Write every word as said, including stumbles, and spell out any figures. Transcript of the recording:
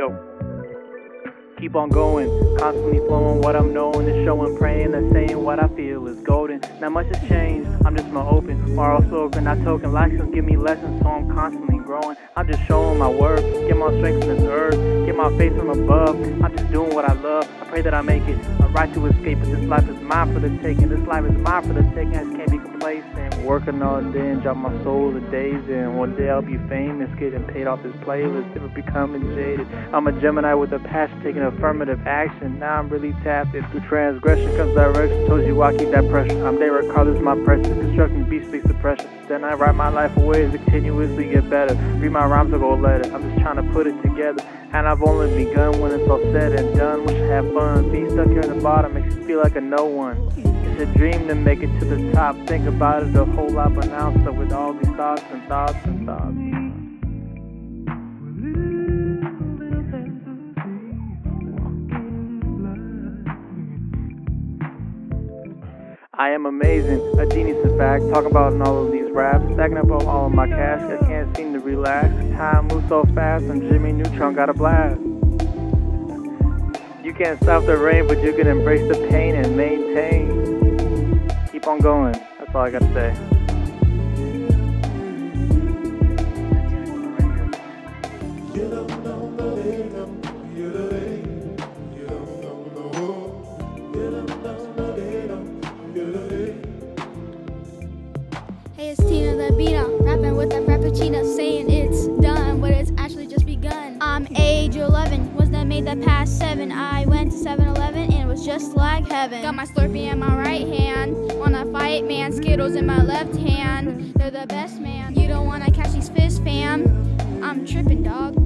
Yo. Keep on going, constantly flowing what I'm knowing, and showing, praying, and saying what I feel is golden. Not much has changed, I'm just more open, more outspoken, not token license, give me lessons, so I'm constantly growing. I'm just showing my worth, get my strength from this earth, get my faith from above. I'm just doing what I love, I pray that I make it a right to escape, but this life is mine for the taking, this life is mine for the taking, I just can't be complacent. Working all day and drop my soul to days, and one day I'll be famous, getting paid off this playlist, never becoming jaded. I'm a Gemini with a passion, taking affirmative action. Now I'm really tapped into transgression, comes direction, told you I keep that pressure. I'm Derek Carlos, my precious, constructing beat speaks suppression. Then I write my life away to continuously get better. Read my rhymes or go letter, I'm just trying to put it together. And I've only begun when it's all said and done. Wish I had fun, being stuck here at the bottom makes you feel like a no one. It's a dream to make it to the top, think about it a whole lot, but now I'm stuck with all these thoughts and thoughts and thoughts. I am amazing, a genius in fact, talking about in all of these raps, stacking up on all of my cash, I can't seem to relax, time moves so fast, I'm Jimmy Neutron, got a blast. You can't stop the rain, but you can embrace the pain and maintain. Keep on going, that's all I gotta say. Hey, it's Tina the Bina, rapping with that Frappuccino, saying it's done, but it's actually just begun. I'm age eleven, was that made that past seven. I went to seven eleven and it was just like heaven. Got my Slurpee in my right hand, wanna fight man, Skittles in my left hand. They're the best man, you don't wanna catch these fish fam. I'm tripping dog.